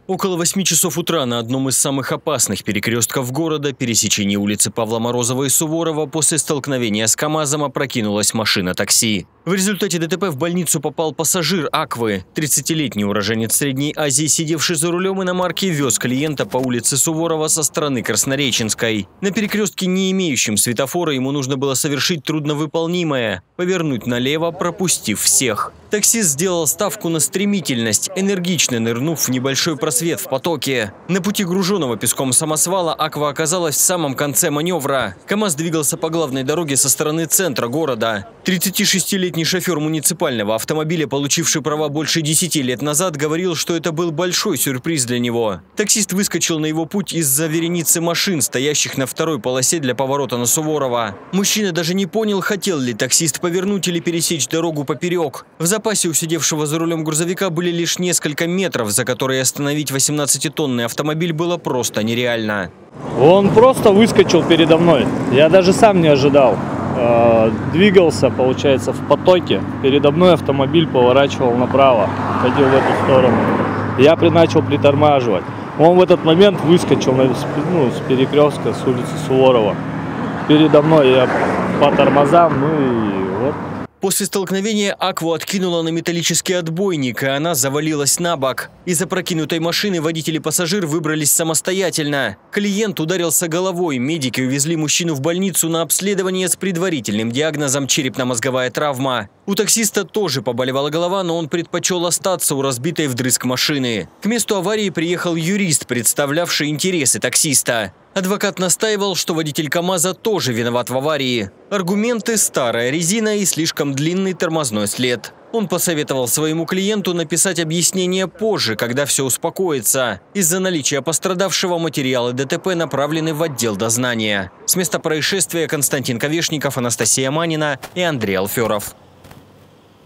Около 8 часов утра на одном из самых опасных перекрестков города, пересечении улицы Павла Морозова и Суворова, после столкновения с КАМАЗом опрокинулась машина такси. В результате ДТП в больницу попал пассажир Аквы, 30-летний уроженец Средней Азии, сидевший за рулем иномарки, вез клиента по улице Суворова со стороны Краснореченской. На перекрестке, не имеющем светофора, ему нужно было совершить трудновыполнимое – повернуть налево, пропустив всех. Таксист сделал ставку на стремительность, энергично нырнув в небольшой просвет в потоке. На пути груженного песком самосвала Аква оказалась в самом конце маневра. КАМАЗ двигался по главной дороге со стороны центра города. 36-летний шофер муниципального автомобиля, получивший права больше 10 лет назад, говорил, что это был большой сюрприз для него. Таксист выскочил на его путь из-за вереницы машин, стоящих на второй полосе для поворота на Суворова. Мужчина даже не понял, хотел ли таксист повернуть или пересечь дорогу поперек. В запасе у сидевшего за рулем грузовика были лишь несколько метров, за которые остановить 18-тонный автомобиль было просто нереально. Он просто выскочил передо мной. Я даже сам не ожидал. Двигался, получается, в потоке. Передо мной автомобиль поворачивал направо, ходил в эту сторону. Я начал притормаживать. Он в этот момент выскочил с перекрестка, с улицы Суворова. Передо мной я по тормозам, и вот. После столкновения Акву откинула на металлический отбойник, и она завалилась на бок. Из опрокинутой машины водитель и пассажир выбрались самостоятельно. Клиент ударился головой, медики увезли мужчину в больницу на обследование с предварительным диагнозом черепно-мозговая травма. У таксиста тоже поболевала голова, но он предпочел остаться у разбитой вдрызг машины. К месту аварии приехал юрист, представлявший интересы таксиста. Адвокат настаивал, что водитель КАМАЗа тоже виноват в аварии. Аргументы – старая резина и слишком длинный тормозной след. Он посоветовал своему клиенту написать объяснение позже, когда все успокоится. Из-за наличия пострадавшего материалы ДТП направлены в отдел дознания. С места происшествия Константин Ковешников, Анастасия Манина и Андрей Алферов.